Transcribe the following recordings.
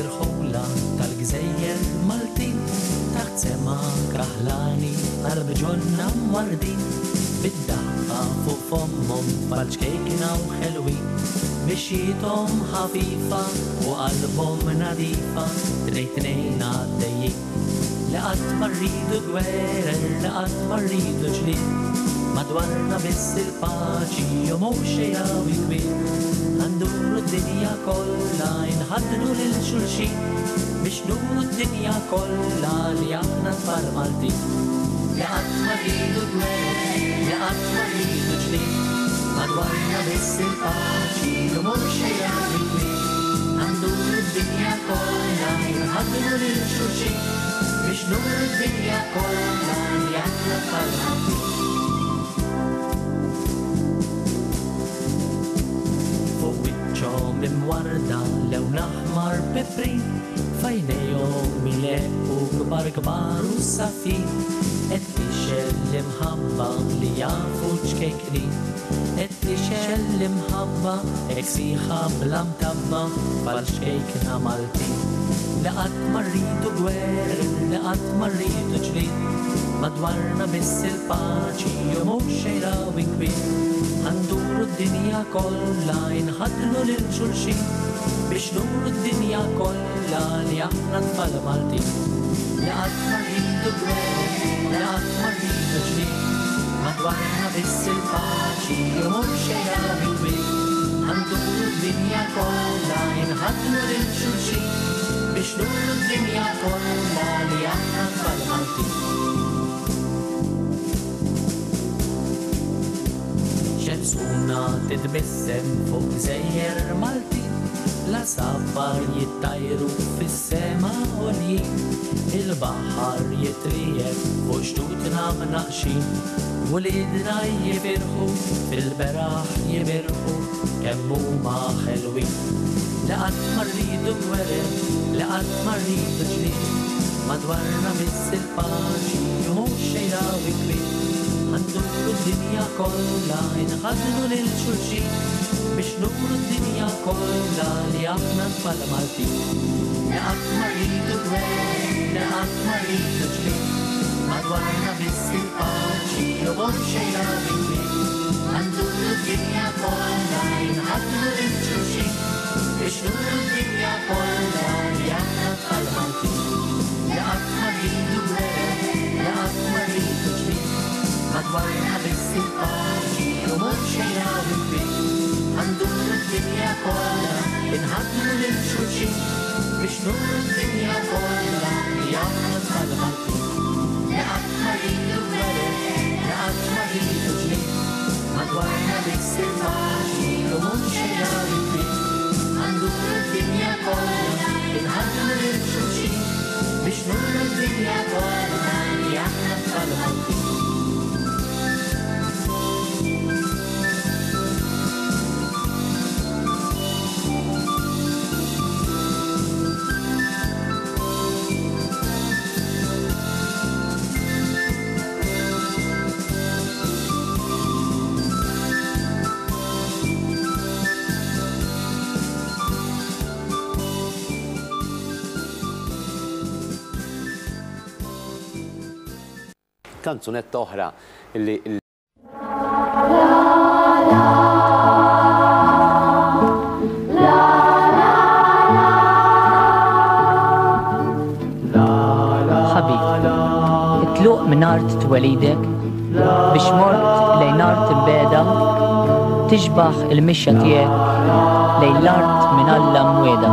sirħula tal-gżejjer Maltin taħt sema kraħlani għal-bġonna mardin bid-daqqa fuq fommhom bħal-ċkejkina u ħelwin mixjithom ħafifa u qalbhom nadifa trejtnejn għaddejjin li qatt ma rridu gwerer li qatt ma rridu ġlied madwarna biss il-paċi u mhux xejn kbir għanduru d-dinja kollha inħadnu lil xulxin biex nuru d-dinja kollha li aħna tfal Maltin li qatt ma rridu gwerer li qatt ma rridu ġlied madwarna biss il-paċi u mhux xejn kbir għanduru d-dinja kollha inħadnu lil xulxin biex nuru d-dinja kollha li aħna tfal Maltin. Mimwarda lewn aħmar peprin fajnejhom milequ kbar kbar u safin qed tixel imħabba li jafu ċkejknin qed tixel imħabba hekk sieħa bla mtabba bħal-xkejkna Maltin li qatt ma rridu gwerer li qatt ma rridu ġlied madwarna biss il-paċi u mhux xejn kbir għanduru d-dinja kollha inħadnu lil xulxin biex nuru d-dinja kollha li aħna tfal Maltin li qatt ma rridu gwerer li qatt ma rridu ġlied madwarna biss il-paċi u mhux xejn kbir għanduru d-dinja kollha inħadnu lil xulxin biex nuru d-dinja kollha li aħna tfal Maltin. Xemsuna titbissem fuq gżejjer Maltin la safar jittajru fis-sema għoljin il-baħar jitrieb fuq xtutna mnaqxin wulidna jibirħu fil-beraħ jibirħu kemm huma ħelwin li qatt ma rridu gwerer li qatt ma rridu ġlied madwarna biss il-paċi u mhux xejn kbir għanduru d-dinja kollha inħadnu lil xulxin biex nuru d-dinja kollha li aħna tfal Maltin li qatt ma rridu gwerer li qatt ma rridu ġlied madwarna biss il-paċi u mhux xejn kbir għanduru d-dinja kollha inħadnu lil xulxin biex nuru d-dinja kollha li aħna tfal Maltin li qatt ma rridu gwerer li qatt ma rridu ġlied madwarna biss il-paċi u mhux xejn kbir għanduru d-dinja kollha inħadnu lil xulxin biex nuru d-dinja kollha li aħna tfal Maltin li qatt ma rridu gwerer li qatt ma rridu ġlied madwarna biss il-paċi u mhux xejn kbir għanduru d-dinja kollha inħadnu lil xulxin biex nuru d-dinja kollha li aħna tfal Maltin. Kanzunetta oħra li tluq minn art twelidek biex mort lejn art imbeda tixbaħ il-mixja tiegħek lejn l-art minn Alla mweda.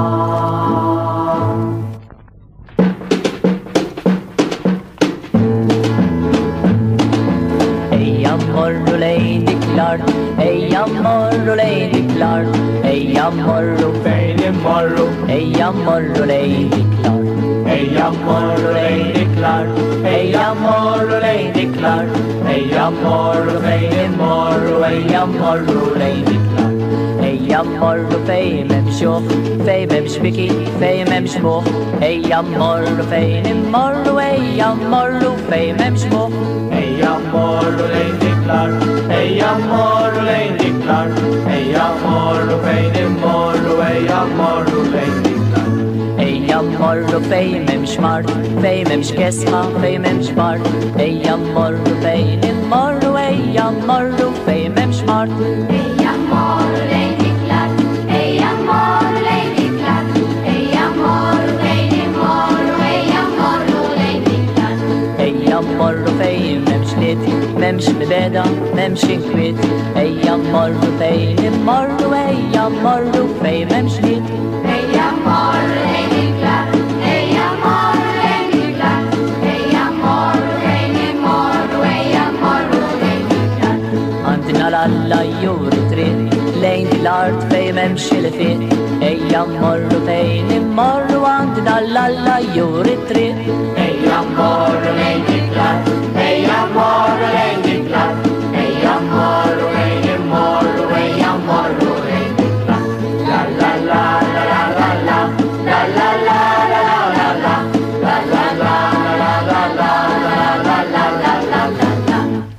Ejja mmorru lejn dik l-art, ejja mmorru lejn dik l-art, ejja mmorru fejn immorru, ejja mmorru lejn dik l-art. Ejja mmorru lejn dik l-art, ejja mmorru lejn dik l-art, ejja mmorru fejn immorru, ejja mmorru lejn dik l-art. Ejja mmorru fejn m'hemmx xogħol, fejn m'hemmx biki, fejn m'hemmx moħħ, ejja mmorru fejn immorru, ejja mmorru fejn m'hemmx moħħ. Ejja mmorru lejn dik l-art, ejja mmorru lejn dik l-art, ejja mmorru fejn immorru, ejja mmorru lejn dik l-art. morru fejn m'hemmx mart, fejn m'hemmx kesma, fejn m'hemmx bart. Ejja mmorru fejn immorru, ejja mmorru fejn m'hemmx mart. Ejja mmorru lejn dik-l-art, ejja mmorru lejn dik-l-art, ejja mmorru fejn immorru, ejja mmorru lejn dik-l-art. Ejja mmorru fejn m'hemmx liet, m'hemmx mibeda, m'hemmx inkwiet. Ejja mmorru fejn immorru, ejja mmorru fejn m'hemmx liet. Ejja mmorru lejn dik-l-art, ejja mmorru lejn dik-l-art, ejja mmorru fejn immorru, ejja mmorru lejn dik-l-art. Għandina l-alla juri triq lejn l-art fejn m'hemmx il-fiq. Ejja mmorru fejn immorru, għandina l-alla juri triq. Ejja mmorru lejn dik-l-art, ejja mmorru lejn dik-l-art, ejja mmorru fejn immorru, ejja mmorru lejn dik-l-art. La la la la la la la, la la la la la la la, la la la la la la la la la la la la.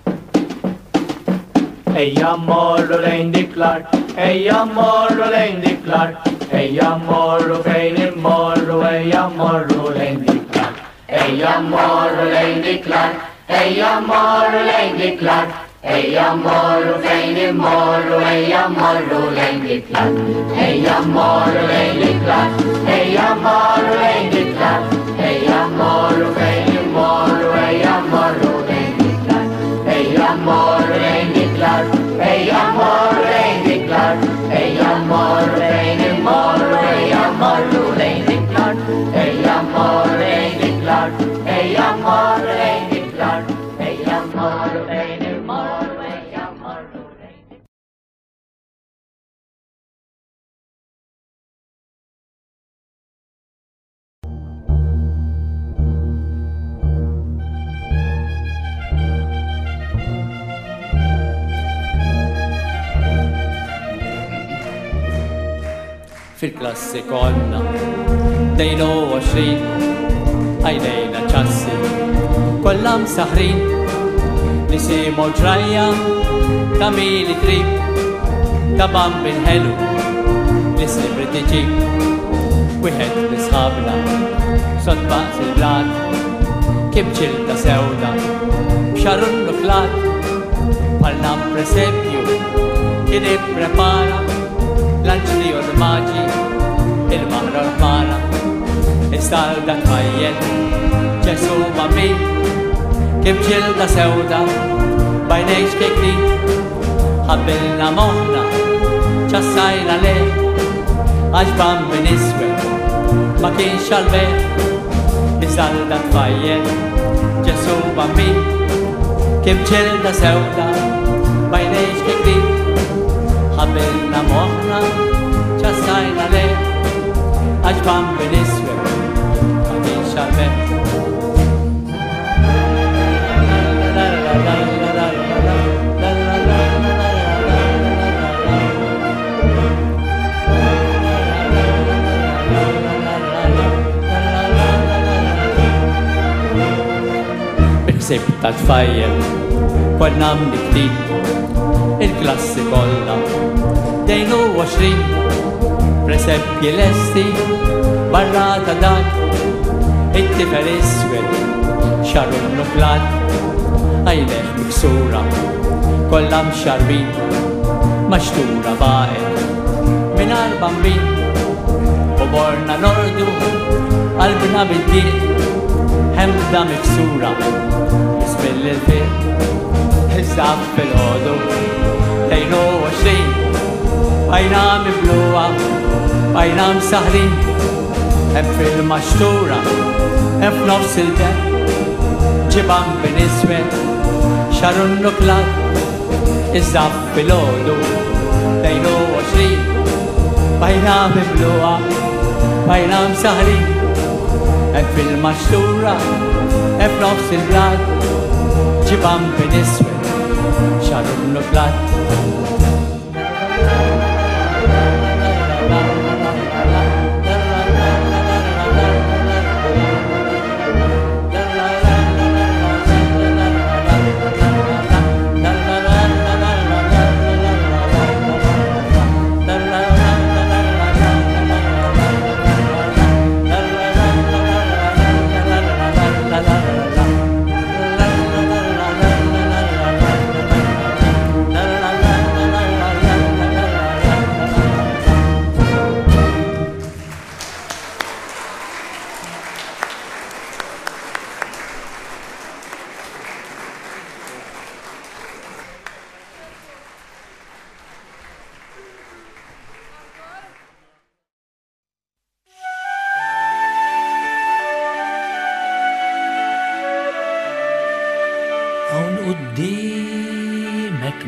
Ejja mmorru lejn dik-l-art, ejja mmorru lejn dik-l-art, ejja mmorru fejn immorru, ejja mmorru lejn dik-l-art. Ejja mmorru lejn dik-l-art, ejja mmorru lejn dik-l-art, ejja mmorru fejn immorru, ejja mmorru lejn dik-l-art. Ejja mmorru lejn dik-l-art, ejja mmorru lejn dik-l-art, ejja mmorru fejn immorru, ejja mmorru lejn dik-l-art. Ejja mmorru lejn dik-l-art, ejja mmorru lejn dik-l-art, ejja mmorru fejn immorru, ejja mmorru lejn dik-l-art. Ejja mmorru lejn dik-l-art, ejja mmorru lejn dik-l-art, ejja mmorru fejn immorru, ejja mmorru lejn dik-l-art. Fil-klassi konna dejnu 20 għajnejna ċassi kollha msaħrin nisimu ġrajja ta' mili trib ta' bambin ħelu nisibri tiġib wieħed nisħabna sodbaqs il-blat kif ġilda sewda b'xarunnu flat bħalna presepju kien ipprepara l-anġli u l-maġi, il-mahra u l-ħmara, istalda tfajjel, ġesu mami, kif ġilda sewda, bajnejx kikri, ħabbilna moħna, ċassajna le, għax bambin iswed, ma kienx għalbeh, istalda tfajjel, ġesu mami, kif ġilda sewda, bajnejx kikri, ħabbilna moħna, ċassajna le, għax bambin iswed, ma kienx għalbeh. Bil-ħsib ta' tfajjel, konna mniktit, il-klassi kollha dejnu 20 presepji lesti barra ta' dak it-tifel iswed xarunnu flat għajneħ miksura kollha mxarbin maxtura baqet minar bambin u borna nordu qalbna bid-diq ħemda miksura ismill il-fiq Iżab fil-ħodu dejnu 20 bajna mibluwa, bajna msaħrin hemm fil-maxtura, hemm f'nofs il-beb ġiban bin iswed xarunnu klat iżab fil-ħodu dejnu 20 bajna mibluwa, bajna msaħrin hemm fil-maxtura, hemm f'nofs il-beb ġiban bin iswed xarunnu klat.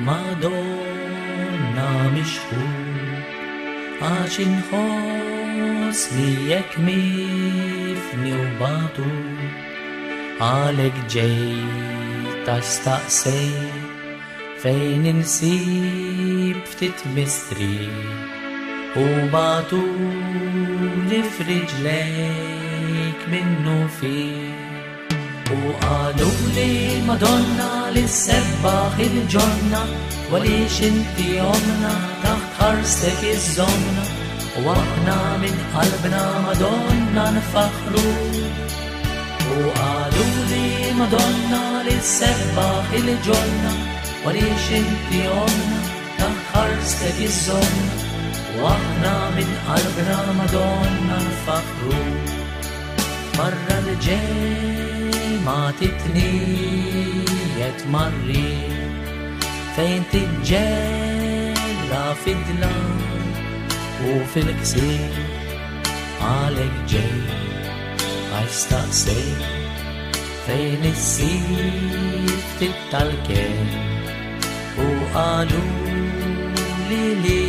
Madonna mishhur Achin khos liyek mifni u batur Alek jay tastaqsej fejn insib ftit mistri U batuli f'rijlejk minnu fi U qalu li Madonna li sebbaħ il-ġonna Walix inti omna taħt ħarstek iż-żomna U aħna min qalbna Madonna nfaħru U qalu li Madonna li sebbaħ il-ġonna Walix inti omna taħt ħarstek iż-żomna U aħna min qalbna Madonna nfaħru Marra l-ġej ma titnijet marri Fejn tiġġella fid-dlar U fil-ksir għalek ġej Għajstaqsej fejn issir ftit tal-kem U qalu li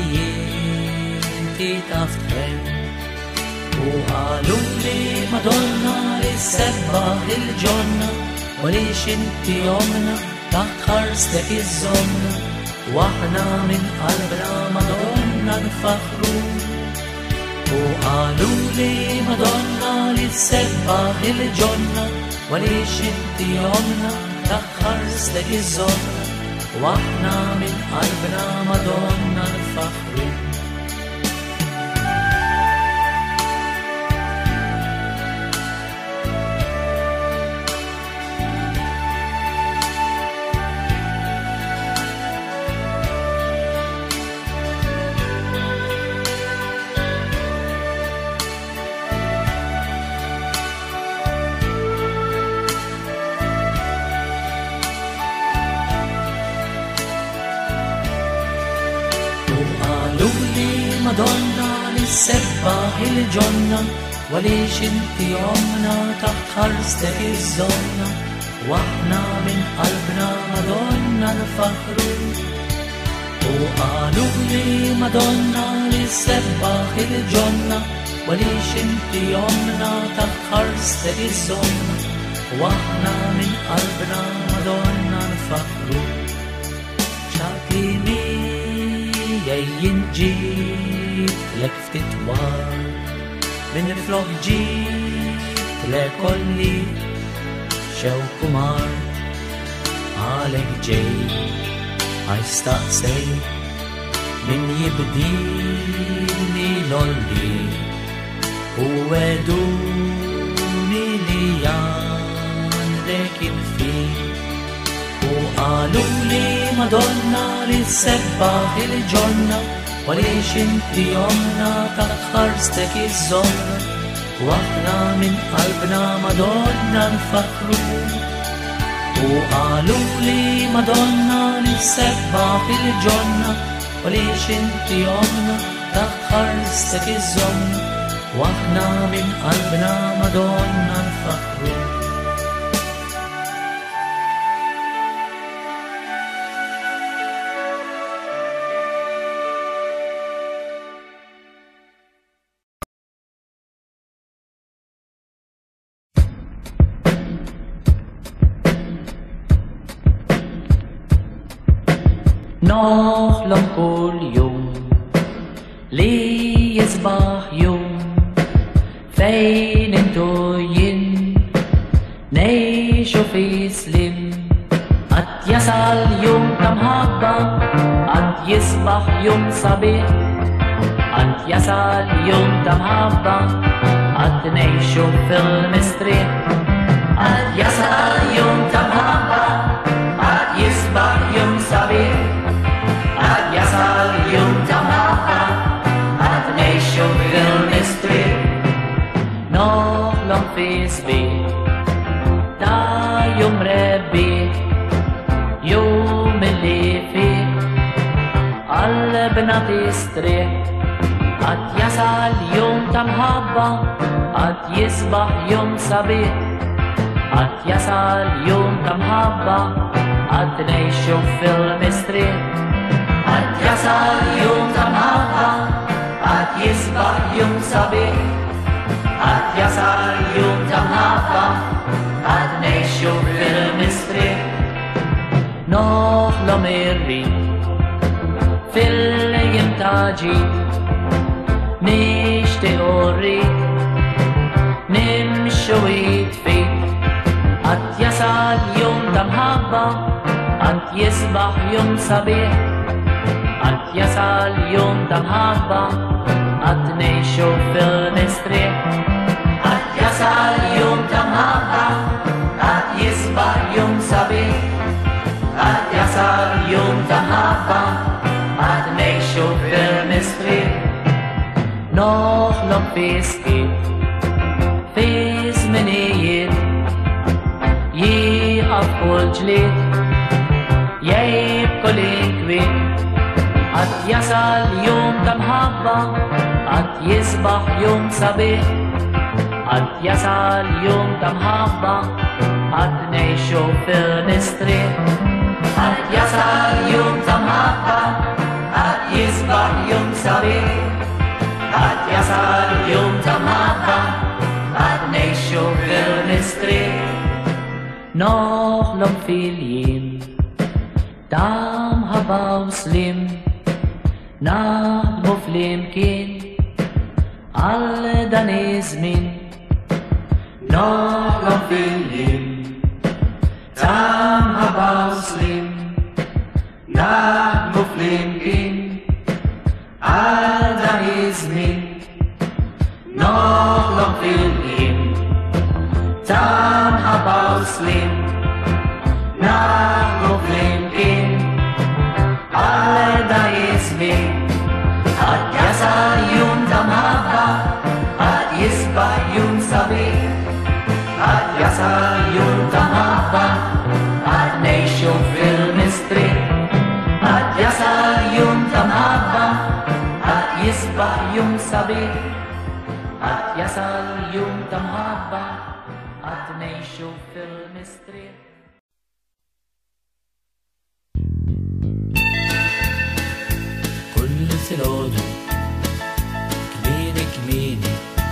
jinti taftħem U qalu li Madonna li sebbaħ il-ġonna Walix inti omna taħt ħarstek iż-żomna U aħna min qalbna Madonna nfaħru U qalu li Madonna li sebbaħ il-ġonna Walix inti omna taħt ħarstek iż-żomna U aħna min qalbna Madonna nfaħru Madonna li sebbaħ il-ġonna Walix inti omna taħt ħarstek iż-żomna U aħna min qalbna Madonna nfaħru U qalu li Madonna li sebbaħ il-ġonna Walix inti omna taħt ħarstek iż-żomna U aħna min qalbna Madonna nfaħru ċaqli jgħin ġib lek ftit war Min flok ġib lek kolli xew kumar Għalek ġej għajstaqsej Min jibdini lolli U eduni li għandek il-fin U qalu li Madonna li sebbaħ il-ġonna Walix inti omna taħt ħarstek iż-żomna U aħna min qalbna Madonna nfaħru U qalu li Madonna li sebbaħ il-ġonna Walix inti omna taħt ħarstek iż-żomna U aħna min qalbna Madonna nfaħru Noħlom kull jum li jisbaħ jum fejn intu jien nejxu fi slim Għad jasal jum ta' mħabba għad jisbaħ jum sabiħ Għad jasal jum ta' mħabba għad nejxu fil-mistriħ Għad jasal jum ta' mħabba għad jisbaħ jum sabiħ Għad jasal jum ta' mħabba għad nejxu fil-mistriħ Noħlom fi sbiħ ta' jum rebbiħ Jum li fih qalbna tistriħ Għad jasal jum ta' mħabba għad jisbaħ jum sabiħ Għad jasal jum ta' mħabba قد نعيشوا في المستريح قد يصل يوم تمهضة قد يصبح يوم صبيح قد يصل يوم تمهضة قد نعيشوا في المستريح نحلم الريح في الأيام تاجي نشتاق الريح نمشوا يطفي قد يصل يوم تمهضة قد يصبح يوم صبيح قد يصل يوم تمهضة قد نعيشوا في المستريح قد يصل يوم تمهضة قد يصبح يوم صبيح قد يصل يوم تمهضة قد نعيشوا في المستريح نحلم في سكيت في زمنية يقف كل جليد يبقى الكويت قد يصل يوم تمهضة قد يصبح يوم صبيح قد يصل يوم تمهضة قد نعيشوا في المستريح قد يصل يوم تمهضة قد يصبح يوم صبيح قد يصل يوم تمهضة قد نعيشوا في المستريح نحلم في اليم دام هبا وسلم نحلم في اليمكن على دني زمن نحلم في اليم دام هبا وسلم نحلم في اليمكن على دني زمن نحلم في اليم دام هبا وسلم نحلم في اليمكن على دني زمن قد يصل يوم تمهضة قد يصبح يوم صبيح قد يصل يوم تمهضة قد نعيشوا في المستريح قد يصل يوم تمهضة قد يصبح يوم صبيح قد يصل يوم تمهضة قد نعيشوا في المستريح كل ثلوده كميني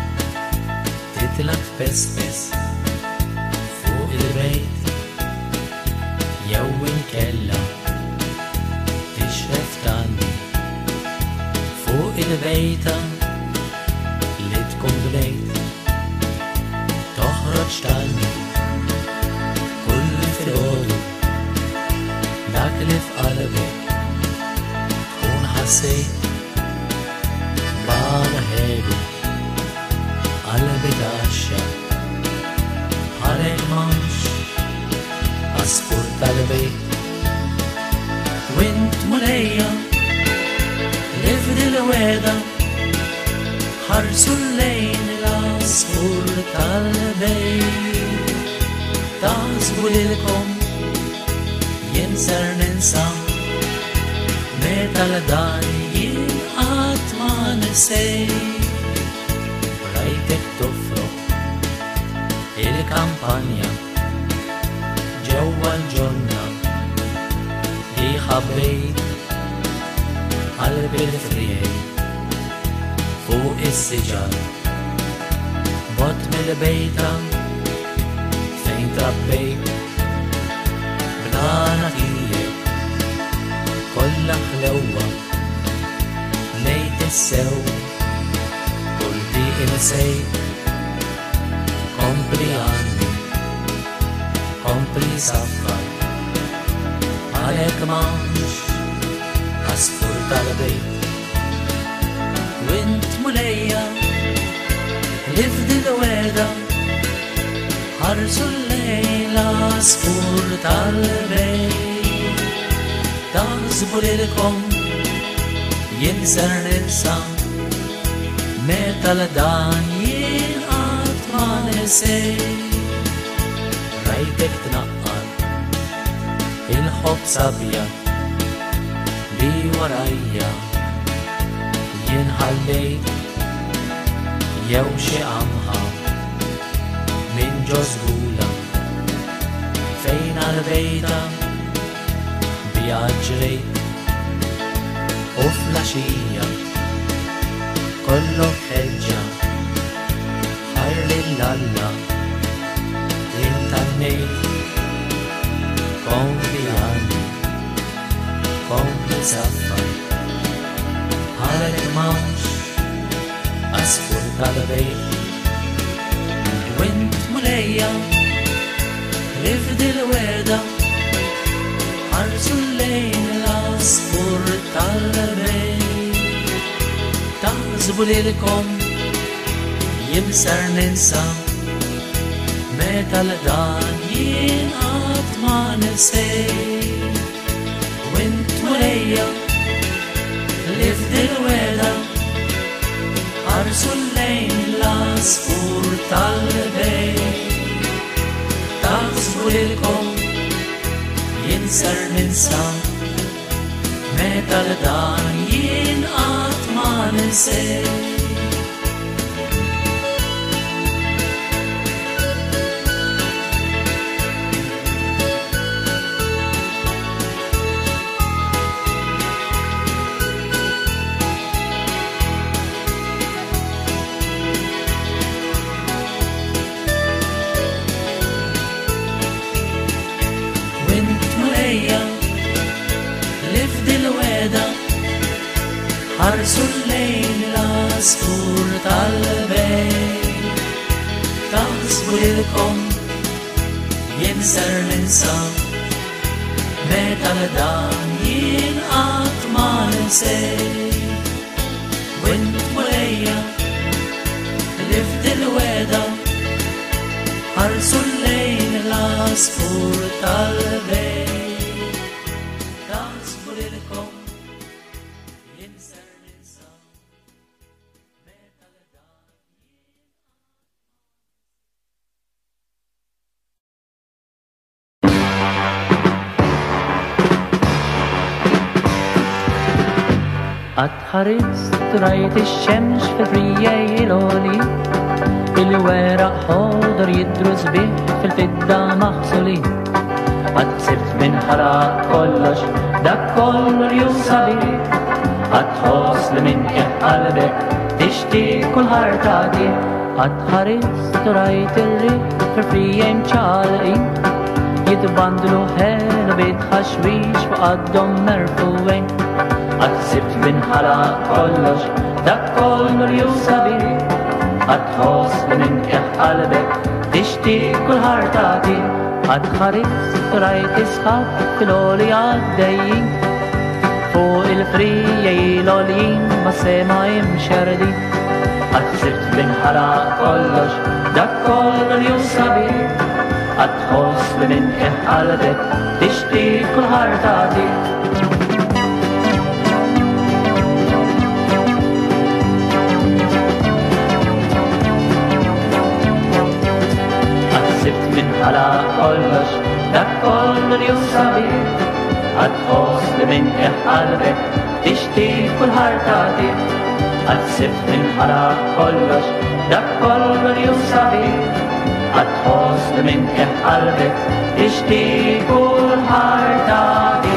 تتلف بس فوق البيت يوم كلا تشرف تاني فوق البيت اللي تكون بليت تخرج تاني كل ثلوده داك اللي في قلبك تكون حسيت بعد هيدو قلبي تعشق عليك مانش أصفر البيت وانت مليا لفد الوادة حرس الليل الأصفر البيت تعزبوا لكم ينسر ننسى متى لداني ما نسي رايتك تفرق الكامبانيا جوا الجنة دي خبيت قلبي الفريق فوق السجاد بطن البيت فين تربيت بلا نتيجة كل خلوة ليت السو كل دي إنسيت compri anni compri سفر عليك مانش أصفر البيت وانت مليا لفد الوادة حرس الليل أصفر البيت تعزبوا لكم ينسر ننسى متى لدان ينقط ما نسي رايتك تنقر الحب صبية دي ورايا ينحليت يوشي عمها من جزبولة فين البيت vjaġġrejt u flaxija kollok ħeġġa ħarli l-alla intannejt kompli għanni kompli saffar ħalek mawx asfur tal-bejt wint mulejja rifdi l-werda ħarsu l-lejn l-asfur tal-bejt taħsbu lilkom jimsar ninsa meta l-dan jien qatt ma nisej wint mulejja rifdi l-werda ħarsu l-lejn l-asfur tal-bejt taħsbu lilkom jinsar ninsa meta l-dan jien qatt ma nisej ħarsu l-lejn l-asfur tal-bejt taħsbu lilkom jinsar ninsa meta l-dan jien qatt ma nisej wint mulejja rifdi l-weda ħarsu l-lejn l-asfur tal-bejt taħsbu lilkom Atħarist rajt ix-xemx fil-rijej l-oli il-weraq ħodor jidrus bih fil-fidda maħsuli Għad-sibt minn ħaraq kollox dak kollu li jusabi Għad-ħoss li minn qalbek tixtieq kull ħartati Atħarist rajt il-riq fil-rijej mċalqi jitbandlu ħelu bitħaxwix fuq għaddhom merfuwejn Għad-sibt minn ħaraq kollox dak kollu li jusabi Għad-ħoss li minn qalbek tixtieq kull ħartati Għad-ħarist rajt isħab fil-oli għaddejjin fuq il-frijej l-oljin ma sema imxerdi Għad-sibt minn ħaraq kollox dak kollu li jusabi Għad-ħoss li minn qalbek tixtieq kull ħartati ħaraq kollox dak kollu li jusabi Għad-ħoss li minn qalbek tixtieq kull ħartati Għad-sibt minn ħaraq kollox dak kollu li jusabi Għad-ħoss li minn qalbek tixtieq kull ħartati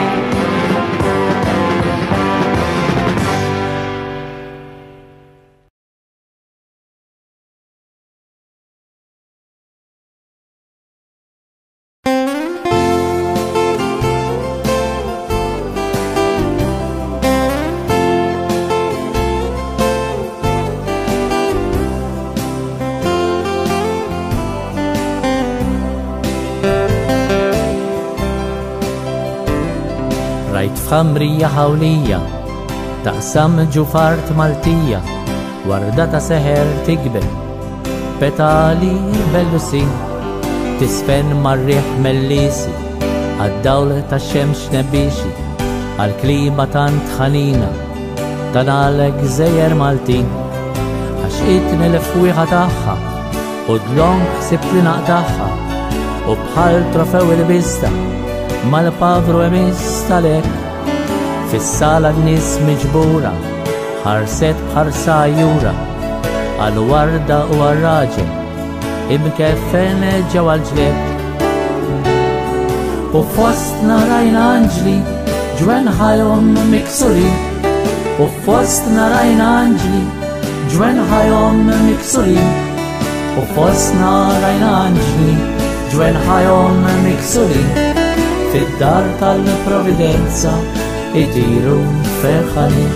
Rajt f'ħamrija ħawlija taqsam ġufart Maltija warda ta' seħer tikber petali bellusin tisfen marriħ mellisi għad-dawl ta' xemx nebixi għal-klima tant ħanina tanalek żejjer Maltin għax itni l-fwiħa tagħha u dlong ħsibt li naqtaħħa u bħal trofew il-bista mal-pavru emista lek fis-sala n-nies miġbura ħarset bħarsa jura għal-warda u għal-raġel imkeffen ġew għal-ġled u fostna rajna anġli ġwen ħajhom miksurin u fostna rajna anġli, ġwen ħajhom miksurin u fostna rajna anġli, ġwen ħajhom miksurin fid-dar tal-Providenza itiru ferħanin.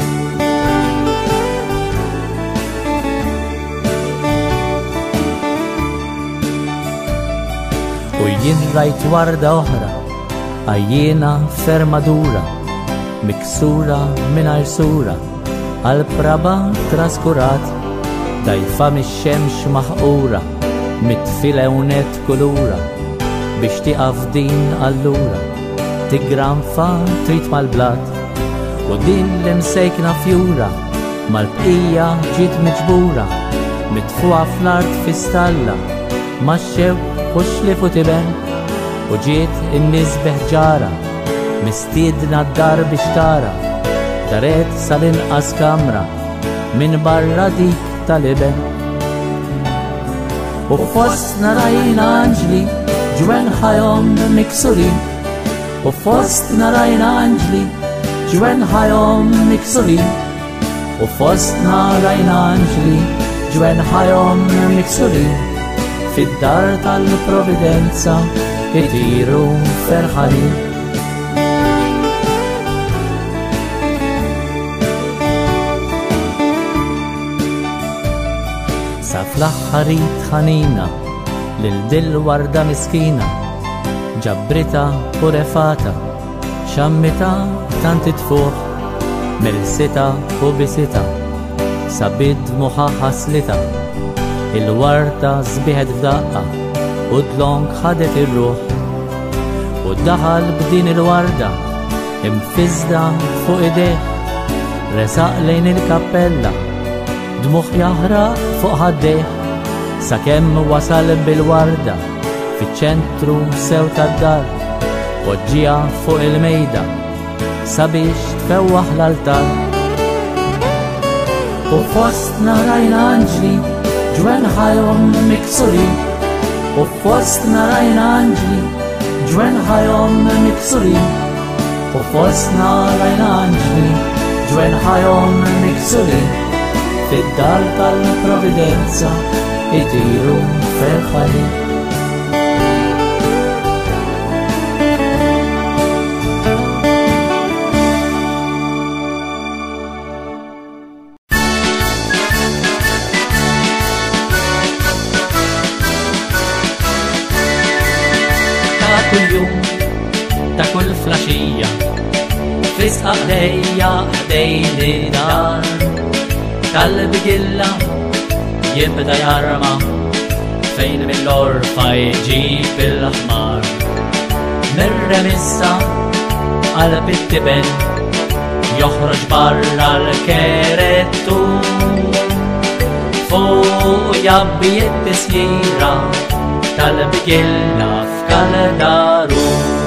U jien rajt warda oħra għajjena fermadura miksura mingħajr sura għal-praba traskurat dajfa mix-xemx maħqura mit-filewnet kulura biex tiqaf din allura tigranfa trit mal-blat u din l-imsejkna fjura mal-bqija ġiet miġbura mitfuqa fl-art fi stalla maċċew hux li futiben u ġiet in-nies beħġara mistiedna d-dar biex tara daret sal-inqas kamra minn barra dik tal-iben. U fostna rajna anġli ġwen ħajhom miksurin u fostna rajna anġli ġwen ħajhom miksurin u fostna rajna anġli ġwen ħajhom miksurin fid-dar tal-Providenza itiru ferħanin. Sa fl-aħħarit ħanina lil dil warda miskina ġabbrita u refata xammita tant titfuq mill-sita u bisita sabid muħa ħaslita il-warda zbiħed f'daqqa u d-long ħadet ir-ruħ u daħal b'din il-warda imfizda fuq idejh resaq lejn il-kappella dmuħ jaħraq fuq ħaddejh sakemm wasal bil-warda fiċ-ċentru sew tad-dar poġġiha fuq il-mejda sabiex tfewwaħ l-altar. U fostna rajna anġli ġwen ħajhom miksurin u fostna rajna anġli ġwen ħajhom miksurin u fostna rajna anġli ġwen ħajhom miksurin fid-dar tal-Providenza itiru ferħanin. Ta' kull flaxija fisqa ħdejja ħdejli dar tal-bigilla jibda jarma fejn mill-orfa jġib il-ħmar mir-remissa għal-bittiben joħroġ barra l-kerettu fuq jabbi it-tisjira tal-bigilla f'Kaldaru.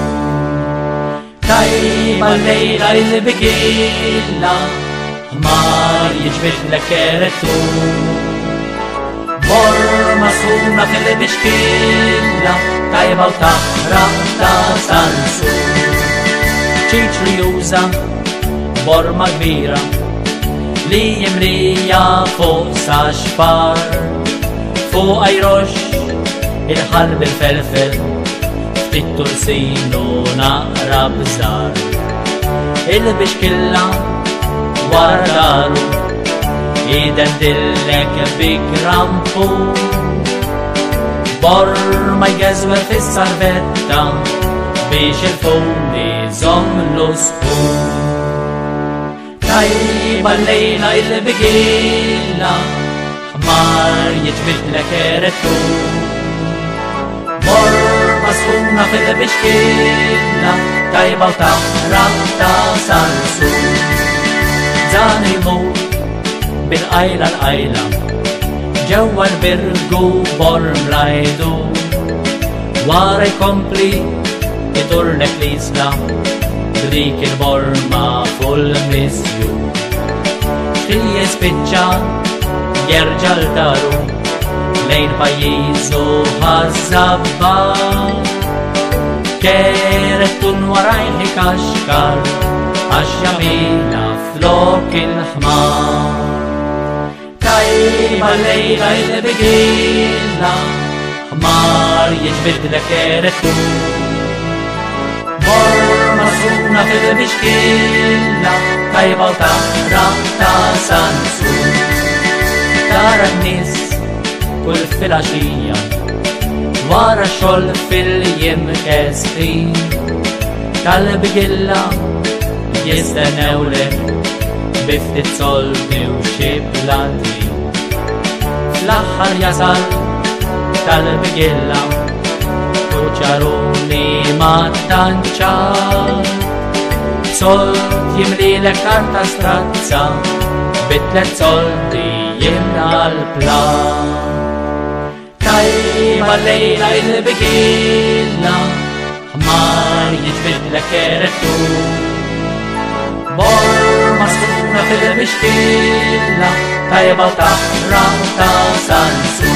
Tajba l-lejla il-bigilla ħmar jiġbid l-kerettu bor masuna fil-bixkilla tajba u taħraq ta' sansu ċiċri juża borma kbira li jimrija fuq sa' xpar fuq ajrox il-ħalb il-felfel ftit tursinu naqra bżar il-bixkilla wara daru jidendillek bi krampu borma jgezwer fis-sarvetta biex il-funi żommlu sħun. Tajba l-lejla il-bigilla ħmar jiġbidlek erettu bor masħuna fil-bixkilla tajba u taħraq ta' sansu dan imur bil-qajla l-qajla ġewwa l-birgu bor mlajdu wara jkompli iturnek l-isla dik il-borma full-misju xi jispiċċa jerġa' l-daru lejn pajjiżu ħażabba كيرت ورايح كشكر عالشميلة فلوك الحمار طيبة الليلة اللي بقيلنا حمار يجبد لك كيرتو مر مصونة في المشكلة طيبة وتحرق تسنسو ترى الناس كل في العشية ورا الشغل في اليم كاسرين tal-bigilla jistenewlek biftit soldi u xiblanti fl-aħħar jasal tal-bigilla kuċaruni mat-tanċar solt jimlilek karta strazza bitlet soldi jimna l-plan tajba lejla il-bigilla ħmar jiġbidlek keretu bor masruna fil-mixkilla tajba taħraq ta' sansu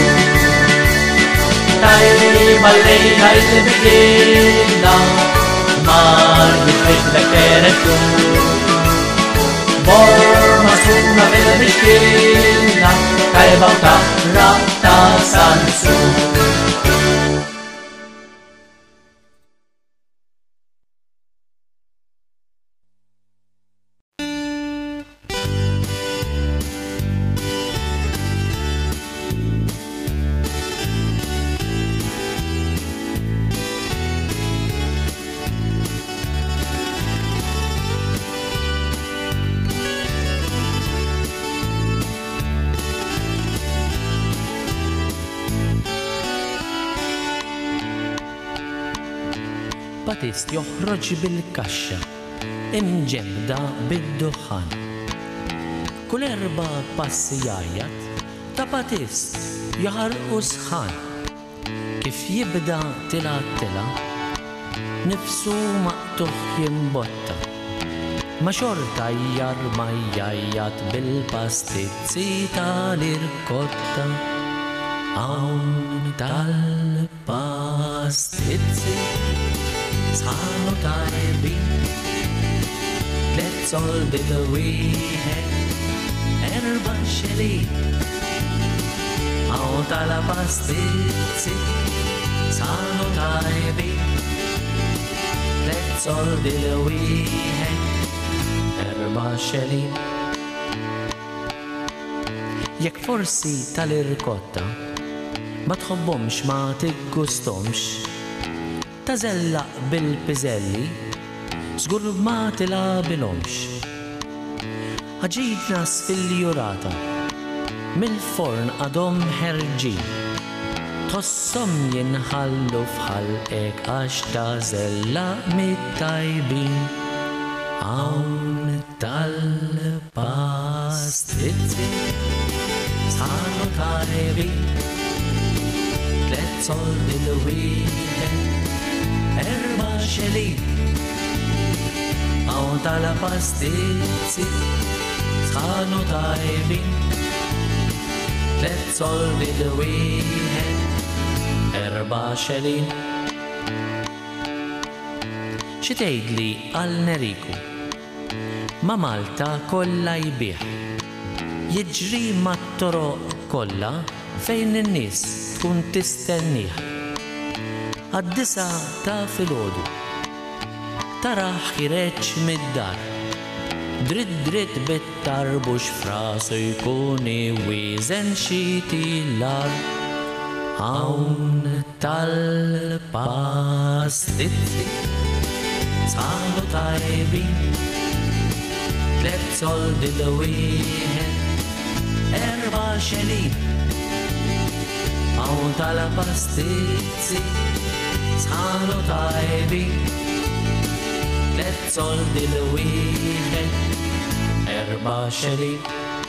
tajba lejla il-bigilla ħmar jiġbidlek keretu bor masruna fil-mixkilla tajba taħraq ta' sansu Batist joħroġ bil-kaxxa imġebda bid-duħan kull erba' passi jgħajjat ta' Batist jaħarqu sħan kif jibda tila nifsu maqtuħ jimbotta ma xorta jarma jgħajjat bil-pastizzi tal-irkotta hawn tal-pastizzi sħanu tajbin tlet soldi l-wieħed erba' xelin hawn tal-pastizzi sħanu tajbin tlet soldi l-wieħed erba' xelin jekk forsi tal-irkotta ma tħobbhomx ma tiggustomx tażellaq bil-piżelli żgur ma tilabilhomx ħaġidna sfil-jurata mill-forn għadhom ħerġin tħossom jinħallu f'ħalqek għax tażellaq mit-tajbin hawn tal-pastizzi sħanu tajbin tlet soldi l-wieħed erba' xelin hawn tal-pastizzi sħanu tajbin tlet soldi l-wieħed erba' xelin xi tgħidli għal Neriku ma' Malta kollha jbieħ jiġri mat-toroq kollha fejn in-nies tkun tistennih għad-9 ta' filgħodu taraħ ħireġ mid-dar dritt bit-tarbux f'rasu jkun iwieżen xi tilar hawn tal-pastizzi sħanu tajbin tlet soldi l-wieħed erba' xelin hawn tal-pastizzi sħanu tajbin tlet soldi l-wieħed erba' xelin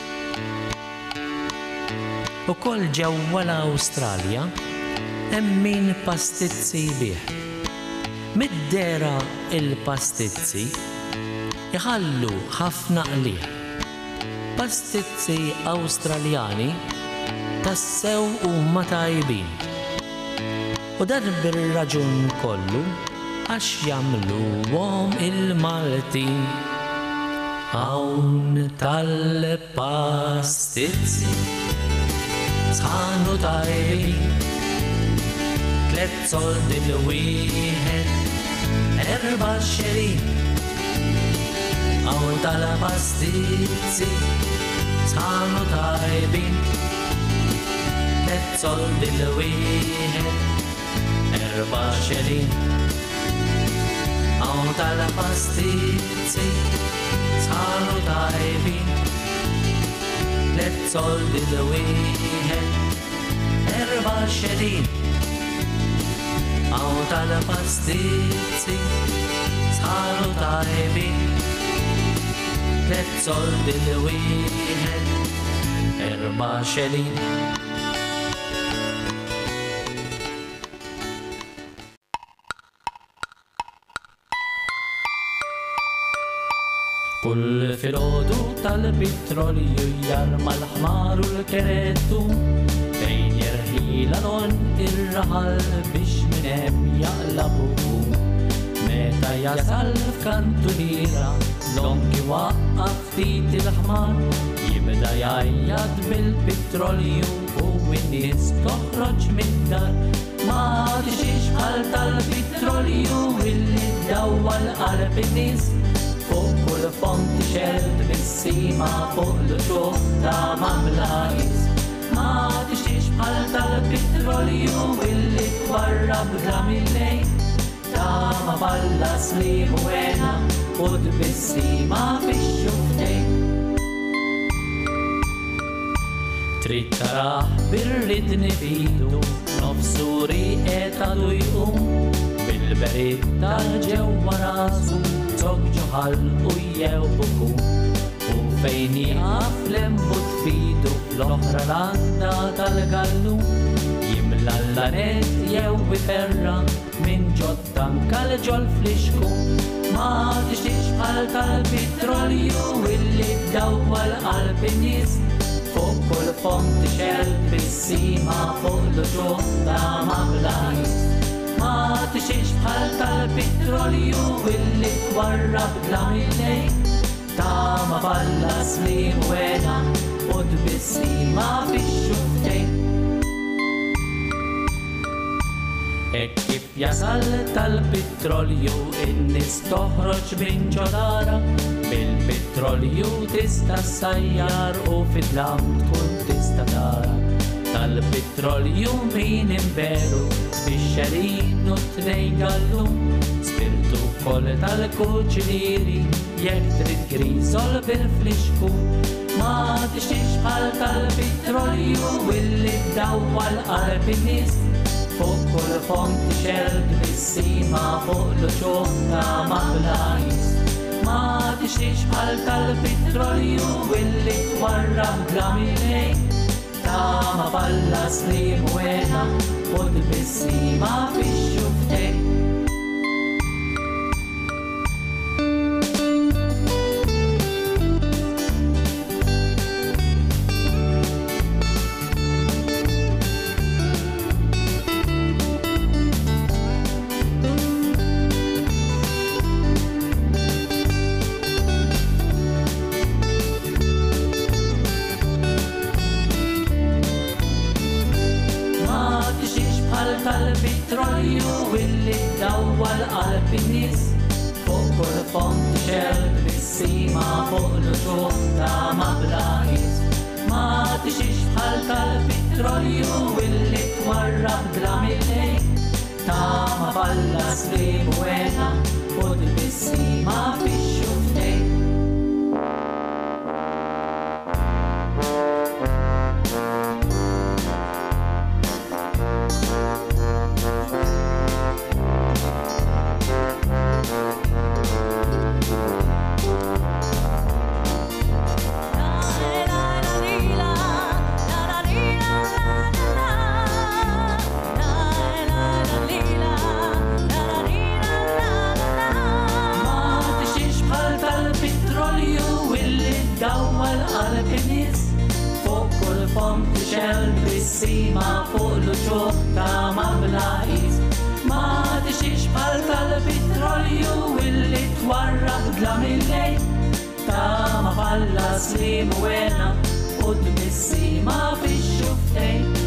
ukoll ġewwa l-Awstralja hemm min pastizzi jbieħ mid-dera il-pastizzi iħallu ħafna qlieħ pastizzi Awstraljani tassew huma tajbin u dan bir-raġun kollu għax jamluhom il-Maltin. Hawn tal-pastizzi sħanu tajbin, 3 soldi l-wieħed 24. Hawn tal-pastizzi sħanu tajbin, 3 soldi l-wieħed 24. Hawn tal-pastizzi sħanu tajbin, 3 soldi l-wieħed 24. Hawn tal-pastizzi sħanu tajbin, 3 soldi l-wieħed 24. Kull filgħodu tal-petrolju jarma l-ħmar u l-kerettu, fejn jerħila lon ir-raħal biex minn hemm jaqlabu. Meta jasal f'kantuniera l-onki waqqaf ftit il-ħmar, jibda jgħajjad bil-petrolju u n-nies toħroġ mid-dar. Ma tixix bħal tal-petrolju illi ddawwa l-qalb in-nies, fuq kull fonti xeld bis-sima fuq l-ġuħ ta' mamlajs. Ma tixix bħal tal-petrolju illi twarrab gram il-lejl, ta' ma balla slim u għena u d-bis-sima fix-xuftejn. Trid taraħ bir-ridni fidu, nofsu riqetadu jqum, bil-berit tal-ġewwa rasu zog ġuħal u jew buku. U fejn jaqaf l-embut fidu l-oħra l-għanda tal-gallu, jimla l-lanet jew biferra minn ġoddan kal-ġol fl-ixku. Ma tixtiex bħal tal-petrolju illi ddawwa l-qalb in-nies, fuq kull fonti xelb bis-sima fuq l-ġuħ ta' mamlajs. Ma tixiex bħal tal-petrolju illi twarrab gram il-lejl, ta' ma balla slim u għena u d-bis-sima fix-xuftejn. Hekk kif jasal tal-petrolju in-nies toħroġ minn ġodara, bil-petrolju tista' ssajjar u fid-dlam tkun tista' tara. Tal-petrolju min imberu bix-xerin u 2 gallum, spirtu kol tal-kuċinieri jekk trid grisol bil-flixku. Ma tixtiex bħal tal-petrolju illi ddawwa l-qalb in-nies, fuq kull fonti xelb bis-sima fuq l-ġuħ ta' mamlajs. Ma tixtiex bħal tal-petrolju illi twarrab gram il-lejl, ta' ma balla slim u għena u d-bis-sima fix-xuftejn. Tal-petrolju illi ddawwa l-qalb in-nies, fuq kull fonti xelb bis-sima fuq l-ġuħ ta' mamlajs. Ma tixiex bħal tal-petrolju illi twarrab gram il-lejl, ta' ma balla slim u għena u d-bis-sima fix-xuftejn. نازلة من الليل تاما فلا سليم وينا قد بالسيما في الشفتين